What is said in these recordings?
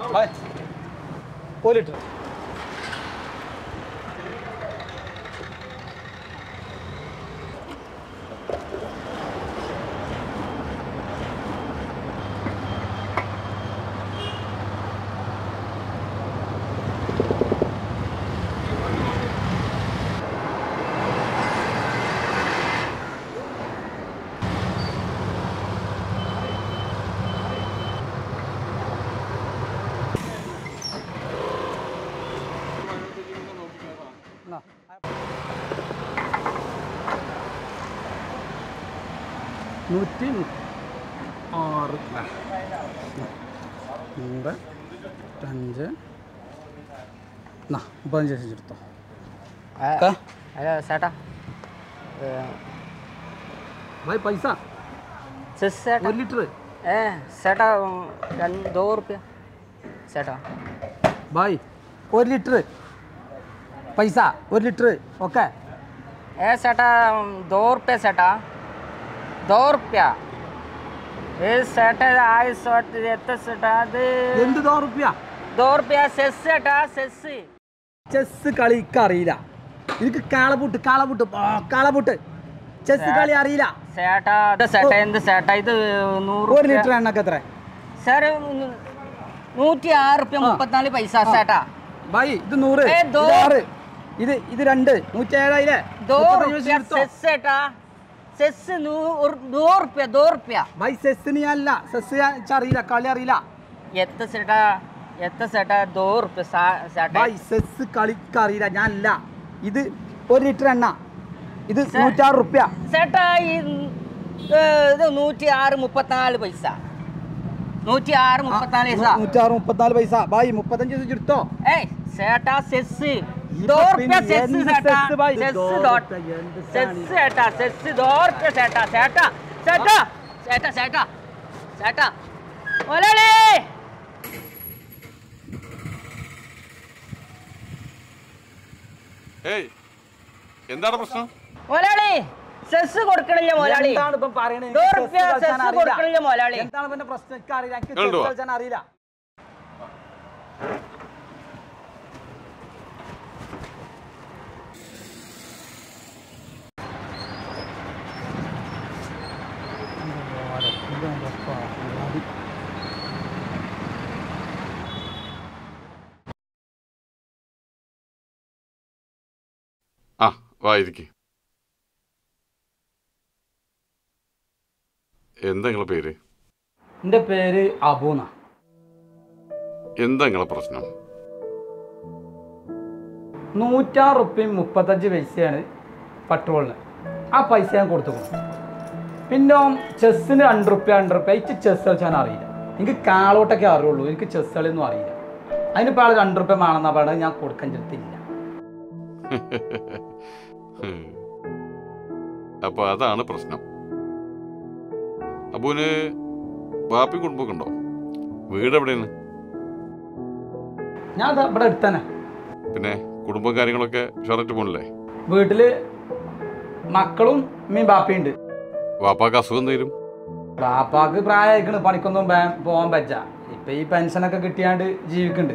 1 litre. നൂറ്റി 6 100 5 35 എടുത്തോ. सेटा भाई पैसा 1 लीटर सेटा 2 रुपया सेटा भाई 1 लीटर पैसा 1 लीटर ओके सेटा 2 रुपया सेटा 2 रुपया सेट आय सोट सेटा എന്ത് 2 റുപ്യ 2 रुपया सेस सेटा सेस ചെസ് കളി അറിയില്ല. എനിക്ക് കാളപുട്ട് ചെസ് കളി അറിയില്ല. सेटा सेटा എന്ത് सेटा ഇത് 100 1 ലിറ്റർ എണ്ണക്ക് എത്ര सर 106 रुपया 34 पैसा सेटा भाई ഇത് 100 ഇത് 6 ഇത് 2 107 ആയില്ലേ 2 रुपया सेस सेटा सेस 2 रुपया भाई സെസ്സിന് ഞാനല്ല സെസ് അറിയില്ല കളി അറിയില്ല. എത്ര सेटा 2 रुपया सेटा भाई സെസ് കളിക്ക് അറിയില്ല ഞാനല്ല. ഇത് 1 ലിറ്റർ എണ്ണ ഇത് 106 റുപ്യ सेटा ഇത് 106 34 पैसा 106 34 पैसा 106 34 पैसा भाई 35 എടുത്തോ. सेटा सेस 2 रुपया सेस सेटा सेस सेटा सेस 2 रुपया सेटा सेटा सेटा सेटा सेटा सेटा ओले ഏയ് എന്താണ് പ്രശ്നം? മോലാളി സെസ് കൊടുക്കണില്ല മോലാളി. എന്താണ് ഇപ്പം പറയണേ? 2 रुपया സെസ് കൊടുക്കണില്ല മോലാളി. എന്താണ് പിന്നെ പ്രശ്നം? എനിക്ക് അറിയില്ല. എനിക്ക് ചെസ് കളിച്ചാൻ അറിയില്ല. ആ വായിരിക്കെ. എന്താ നിങ്ങളെ പേര്? എൻ്റെ പേര് അബൂന. എന്താ നിങ്ങളെ പ്രശ്നം? 106 റുപ്യയും 35 പൈസയാണ് പെട്രോളിന്. ആ പൈസ ഞാൻ കൊടുത്തു. പിന്നെ ചെസ്സിന് 2 റുപ്യ എനിക്ക് ചെസ് കളിച്ചാൻ അറിയില്ല. എനിക്ക് കാളോട്ടൊക്കെ അറിയുള്ളൂ. എനിക്ക് ചെസ് കളിയൊന്നും അറിയില്ല. അതിനിപ്പോൾ ആൾ 2 റുപ്യ വേണമെന്നാ പറയുന്നത്. ഞാൻ കൊടുക്കാൻ ചെറുത്തില്ല. അപ്പൊ അതാണ് പ്രശ്നം. അബൂന് ബാപ്പി കുടുംബമൊക്കെ ഉണ്ടോ? വീട് എവിടെയാണ്? ഞാൻ ഇവിടെ അടുത്തന്നെ. പിന്നെ കുടുംബം കാര്യങ്ങളൊക്കെ ഷററ്റ് പോണില്ലേ? വീട്ടില് മക്കളും ബാപ്പയുണ്ട്. വാപ്പാക്ക് അസുഖം എന്തെങ്കിലും? ബാപ്പാക്ക് പ്രായമായിക്കണ്. പണിക്കൊന്നും പോകാൻ പറ്റ. ഇപ്പൊ ഈ പെൻഷനൊക്കെ കിട്ടിയാണ്ട് ജീവിക്കുന്നുണ്ട്.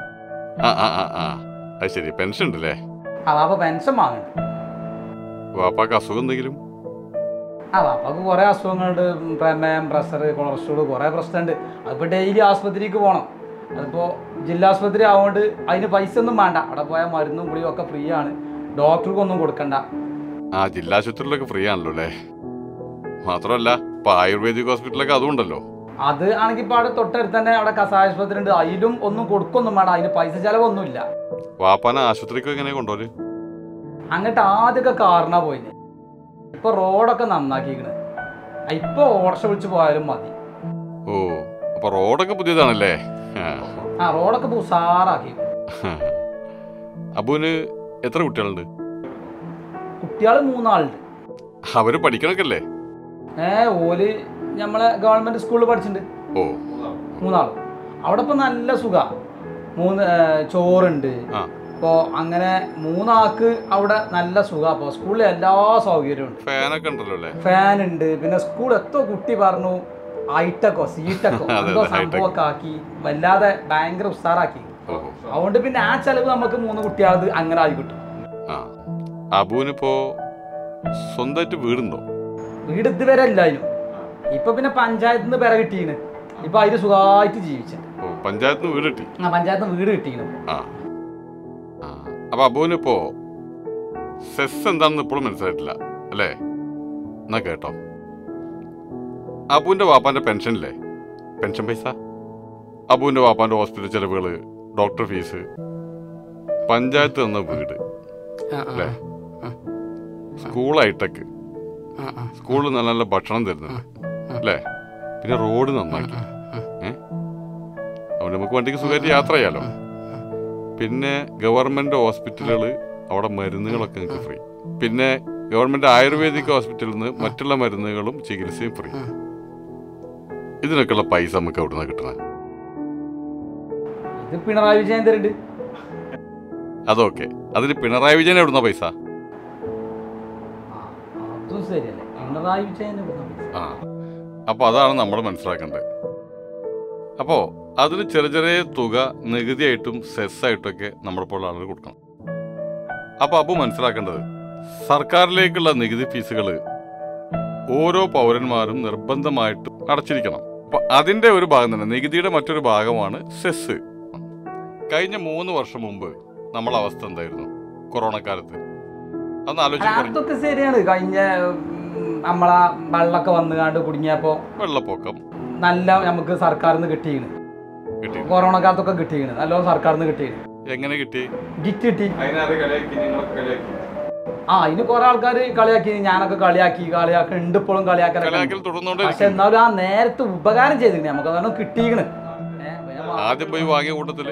അത് ശരി, പെൻഷൻ ഉണ്ടല്ലേ? വാപ്പ പെൻഷൻ വാങ്ങുന്നുണ്ട്. വാപ്പാക്ക് അസുഖം എന്തെങ്കിലും? വാപ്പാക്ക് കുറെ അസുഖങ്ങളുണ്ട്. പ്രമേയം, പ്രഷർ, കൊളസ്ട്രോൾ, കുറെ പ്രശ്നമുണ്ട്. അതിപ്പോൾ ഡെയിലി ആസ്പത്രിക്ക് പോകണം. അതിപ്പോൾ ജില്ലാ ആസ്പത്രി ആവുകൊണ്ട് അതിന് പൈസ ഒന്നും വേണ്ട. അവിടെ പോയാൽ മരുന്നും ഗുളിയും ഒക്കെ ഫ്രീ ആണ്. ഡോക്ടർക്കൊന്നും കൊടുക്കണ്ട. ജില്ലാ ആശുപത്രിയിലൊക്കെ ഫ്രീ ആണല്ലോ അല്ലേ? മാത്രമല്ല ഇപ്പൊ ആയുർവേദിക് ഹോസ്പിറ്റലൊക്കെ അതുകൊണ്ടല്ലോ. അത് ആണെങ്കിൽ ഇപ്പോൾ അവിടെ തൊട്ടടുത്ത് തന്നെ അവിടെ കസായ ആശുപത്രി ഉണ്ട്. അതിലും ഒന്നും കൊടുക്കൊന്നും വേണ്ട. അതിന് പൈസ ചെലവൊന്നുമില്ല. വാപ്പാനെ ആശുപത്രിക്ക് എങ്ങനെ കൊണ്ടുപോല്? അങ്ങോട്ട് ആദ്യമൊക്കെ കാറിനാ പോയിന്. ഇപ്പൊ റോഡൊക്കെ നന്നാക്കിക്കണ്. ഇപ്പൊ ഓട്ടോറിക്ഷ വിളിച്ച് പോയാലും മതി. ഓ, അപ്പൊ റോഡൊക്കെ പുതിയതാണല്ലേ? റോഡൊക്കെ ഉസാറാക്കി. അബുവിന് എത്ര കുട്ടികളുണ്ട്? കുട്ടികള് 3 ആളുണ്ട്. അവര് പഠിക്കണക്കല്ലേ? ഓല് നമ്മളെ ഗവൺമെന്റ് സ്കൂളിൽ പഠിച്ചിട്ടുണ്ട്. ഓ, 3 ആളും. അവിടെ ഇപ്പൊ നല്ല സുഖ. 3 ചോറുണ്ട്. അപ്പോൾ അങ്ങനെ 3 ആൾക്ക് അവിടെ നല്ല സുഖം. അപ്പോൾ സ്കൂളിൽ എല്ലാ സൗകര്യവും ഉണ്ട്. ഫാനൊക്കെ ഉണ്ടല്ലോ അല്ലേ? ഫാൻ ഉണ്ട്. പിന്നെ സ്കൂൾ എത്ര കുട്ടി പറഞ്ഞു ഐടെക്കോ സീടെക്കോ എന്തോ സംഭവമൊക്കെ ആക്കി വല്ലാതെ ഭയങ്കര ഉഷാറാക്കി. അതുകൊണ്ട് പിന്നെ ആ ചെലവ് നമുക്ക് 3 കുട്ടികളത് അങ്ങനെ ആയി കിട്ടും. അബുവിനിപ്പോ സ്വന്തമായിട്ട് വീടുണ്ടോ? വീട് ഇതുവരെ ഇല്ലായിരുന്നു. ഇപ്പൊ പിന്നെ പഞ്ചായത്തിൽ നിന്ന് പെര കിട്ടീന്. ഇപ്പൊ അതിന് സുഖമായിട്ട് ജീവിച്ചത്. പഞ്ചായത്ത് വീട് കിട്ടി. പഞ്ചായത്ത് വീട് കിട്ടീന്. അപ്പൊ അബുവിനിപ്പോ സെസ് എന്താണെന്ന് ഇപ്പോഴും മനസ്സിലായിട്ടില്ല അല്ലേ? എന്നാ കേട്ടോ, അബുവിന്റെ വാപ്പാന്റെ പെൻഷനില്ലേ, പെൻഷൻ പൈസ, അബുവിന്റെ വാപ്പാന്റെ ഹോസ്പിറ്റൽ ചെലവുകള്, ഡോക്ടർ ഫീസ്, പഞ്ചായത്ത് തന്ന വീട് അല്ലേ, സ്കൂൾ ഹൈടെക്, സ്കൂളിൽ നല്ല നല്ല ഭക്ഷണം തരുന്നുണ്ട് അല്ലേ, പിന്നെ റോഡ് നന്നാക്കി, അതുകൊണ്ട് നമുക്ക് വണ്ടിക്ക് സുഖമായിട്ട് യാത്ര ചെയ്യാലോ. പിന്നെ ഗവൺമെന്റ് ഹോസ്പിറ്റലുകൾ, അവിടെ മരുന്നുകളൊക്കെ നിങ്ങൾക്ക് ഫ്രീ. പിന്നെ ഗവൺമെന്റ് ആയുർവേദിക് ഹോസ്പിറ്റലിൽ നിന്ന് മറ്റുള്ള മരുന്നുകളും ചികിത്സയും ഫ്രീ. ഇതിനൊക്കെയുള്ള പൈസ നമുക്ക് എവിടെ നിന്നാണ് കിട്ടുന്നത്? പിണറായി വിജയൻ തരുന്നുണ്ട്. അതൊക്കെ അതിന് പിണറായി വിജയൻ എവിടുന്ന പൈസ? അപ്പൊ അതാണ് നമ്മൾ മനസ്സിലാക്കേണ്ടത്. അപ്പോ അതിന് ചെറിയ ചെറിയ തുക നികുതിയായിട്ടും സെസ്സായിട്ടൊക്കെ നമ്മളെപ്പോലുള്ള ആളുകൾ കൊടുക്കണം. അപ്പൊ അബു മനസ്സിലാക്കേണ്ടത്, സർക്കാരിലേക്കുള്ള നികുതി ഫീസുകൾ ഓരോ പൗരന്മാരും നിർബന്ധമായിട്ടും അടച്ചിരിക്കണം. അപ്പൊ അതിന്റെ ഒരു ഭാഗം തന്നെ, നികുതിയുടെ മറ്റൊരു ഭാഗമാണ് സെസ്. കഴിഞ്ഞ 3 വർഷം മുമ്പ് നമ്മളെ അവസ്ഥ എന്തായിരുന്നു കൊറോണക്കാലത്ത്? അതൊന്ന് ആലോചിച്ച്. ശരിയാണ്. കഴിഞ്ഞ നമ്മളെ വെള്ളമൊക്കെ വന്നുകാണ്ട് കുടുങ്ങിയപ്പോ വെള്ളപ്പൊക്കം നല്ല നമുക്ക് സർക്കാരിൽ നിന്ന് കിട്ടിയാണ്. കൊറോണ കാലത്തൊക്കെ കിട്ടിയാണ്, നല്ലോണം സർക്കാരിൽ നിന്ന് കിട്ടിയാണ്. എങ്ങനെ കിട്ടി? ഗിറ്റ് കിട്ടി. അതിന് കുറെ ആൾക്കാർ കളിയാക്കി, ഞാനൊക്കെ കളിയാക്കുന്നുണ്ട്, ഇപ്പോഴും കളിയാക്കാൻ. പക്ഷെ എന്നാലും ആ നേരത്തെ ഉപകാരം ചെയ്തിരുന്നു, നമുക്ക് അതാണ് കിട്ടിയിരിക്കണ്. ആദ്യം പോയി വാങ്ങിയ കൂട്ടത്തില്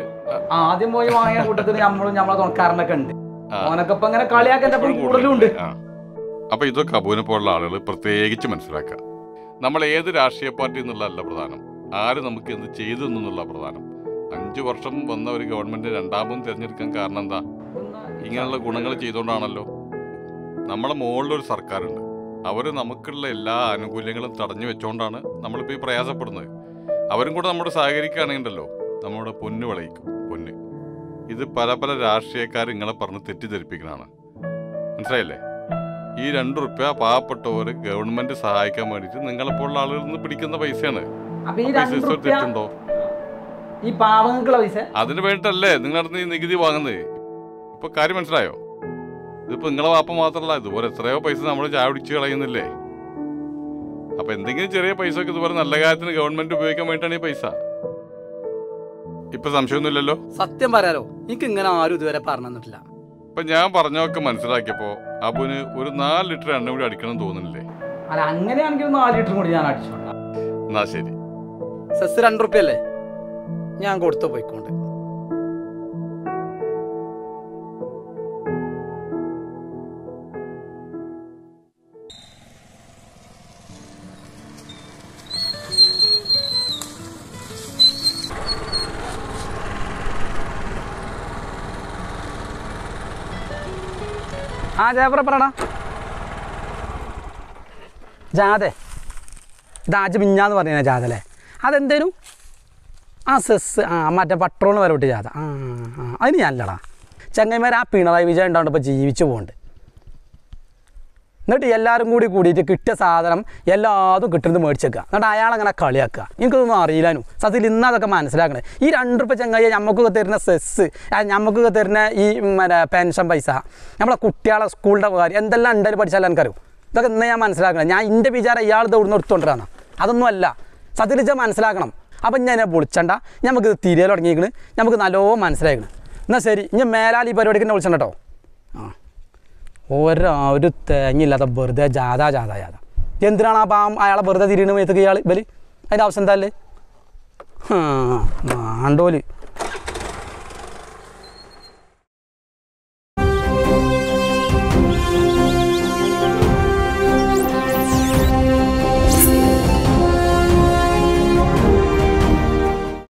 നമ്മളെ തുണക്കാരനൊക്കെ ഉണ്ട്. ഓനൊക്കെ ഇപ്പൊ അങ്ങനെ കളിയാക്കാൻ കൂടുതലും ഉണ്ട്. അപ്പൊ ഇതൊക്കെ അബുവിനെ പോലുള്ള ആളുകൾ പ്രത്യേകിച്ച് മനസ്സിലാക്കുക. നമ്മൾ ഏത് രാഷ്ട്രീയ പാർട്ടി എന്നുള്ളതല്ല പ്രധാനം, ആര് നമുക്ക് എന്ത് ചെയ്തു എന്നുള്ള പ്രധാനം. 5 വർഷം വന്ന ഒരു ഗവൺമെന്റ് രണ്ടാമതും തിരഞ്ഞെടുക്കാൻ കാരണം എന്താ? ഇങ്ങനെയുള്ള ഗുണങ്ങൾ ചെയ്തുകൊണ്ടാണല്ലോ. നമ്മളെ മുകളിലൊരു സർക്കാരുണ്ട്, അവര് നമുക്കുള്ള എല്ലാ ആനുകൂല്യങ്ങളും തടഞ്ഞു വെച്ചോണ്ടാണ് നമ്മളിപ്പോൾ ഈ പ്രയാസപ്പെടുന്നത്. അവരും കൂടെ നമ്മോട് സഹകരിക്കുകയാണെങ്കിലോ നമ്മുടെ പൊന്ന് വിളയിക്കും. പൊന്ന് ഇത് പല പല രാഷ്ട്രീയക്കാർ നിങ്ങളെ പറഞ്ഞ് തെറ്റിദ്ധരിപ്പിക്കുന്നതാണ്. മനസ്സിലായില്ലേ? ഈ 2 റുപ്യ പാവപ്പെട്ടവര് ഗവൺമെന്റ് സഹായിക്കാൻ വേണ്ടിയിട്ട് നിങ്ങളെപ്പോലുള്ള ആളുകളിൽ നിന്ന് പിടിക്കുന്ന പൈസയാണ്. തെറ്റുണ്ടോ? ഈ പാവങ്ങൾക്കുള്ള പൈസ അതിന് വേണ്ടിട്ടല്ലേ നിങ്ങളടുത്ത് ഈ നികുതി വാങ്ങുന്നത്. ഇപ്പൊ കാര്യം മനസ്സിലായോ? ഇതിപ്പോ നിങ്ങളെ വാപ്പ മാത്രമല്ല, ഇതുപോലെ എത്രയോ പൈസ നമ്മൾ ചായ പിടിച്ച് കളയുന്നില്ലേ? അപ്പൊ എന്തെങ്കിലും ചെറിയ പൈസ ഒക്കെ ഇതുപോലെ നല്ല കാര്യത്തിന് ഗവൺമെന്റ് ഉപയോഗിക്കാൻ വേണ്ടിയിട്ടാണ് ഈ പൈസ. ഇപ്പൊ സംശയമൊന്നുമില്ലല്ലോ? സത്യം പറയാലോ, എനിക്ക് ഇങ്ങനെ ആരും ഇതുവരെ പറഞ്ഞു തന്നിട്ടില്ല. ഇപ്പൊ ഞാൻ പറഞ്ഞൊക്കെ മനസ്സിലാക്കിയപ്പോ അബുന് ഒരു 4 ലിറ്റർ എണ്ണ കൂടി അടിക്കണം തോന്നുന്നില്ലേ? അല്ല, അങ്ങനെയാണെങ്കിൽ 4 ലിറ്റർ കൂടി ഞാൻ അടിച്ചോളാം. എന്നാ ശരി. സെസ് 2 റുപ്യ അല്ലേ, ഞാൻ കൊടുത്തു പോയിക്കൊണ്ട്. ജയപ്ര പറടാ. ജാതെ ഇതാജ് മിഞ്ഞാന്ന് പറഞ്ഞ ജാതല്ലേ, അതെന്തേനും? സെസ് മറ്റേ പട്രോളിന് വരെ വിട്ട് ജാത. അതിന് ഞാനല്ലടാ. ചങ്ങന്മാർ ആ പിണറായി വിജയൻ ഉണ്ടാവുണ്ട് ഇപ്പോൾ ജീവിച്ചു പോകുന്നുണ്ട്. എന്നിട്ട് എല്ലാവരും കൂടിയിട്ട് കിട്ടിയ സാധനം എല്ലാതും കിട്ടുന്നത് മേടിച്ചേക്കുക. എന്നിട്ട് അയാളങ്ങനെ കളിയാക്കുക. എനിക്കൊന്നും അറിയില്ലാനും സത്യത്തിൽ ഇന്ന് അതൊക്കെ മനസ്സിലാക്കണേ. ഈ 2 റുപ്യ ചങ്ങായി നമുക്കൊക്കെ തരുന്ന സെസ്, നമുക്കൊക്കെ തരുന്ന ഈ പെൻഷൻ പൈസ, നമ്മളെ കുട്ടികളെ സ്കൂളിൻ്റെ കാര്യം എന്തെല്ലാം ഉണ്ടായാലും പഠിച്ചാലും എനിക്കറിയും. ഇതൊക്കെ ഇന്ന് ഞാൻ മനസ്സിലാക്കണം. ഞാൻ എൻ്റെ വിചാരം ഇയാൾ ഇത് ഇവിടുന്ന് എടുത്തുകൊണ്ടിരാണ്, അതൊന്നും അല്ല. സത്യത്തിൽ മനസ്സിലാക്കണം. അപ്പം ഞാൻ വിളിച്ചണ്ട, നമുക്ക് തിരിയൽ തുടങ്ങിയിരിക്കണ്, നമുക്ക് നല്ലോണം മനസ്സിലാക്കണം. എന്നാൽ ശരി, ഇനി മേലാൽ ഈ പരിപാടിക്ക് തന്നെ വിളിച്ചണ്ട കേട്ടോ. ഒരു തേങ്ങില്ലാത്ത വെറുതെ ജാഥ എന്തിനാണ് ആ പാവം അയാളെ വെറുതെ തിരിയണ മേത്തേക്ക് ഇയാൾ ബലി? അതിൻ്റെ ആവശ്യം എന്താ അല്ലേ? മാണ്ടോല്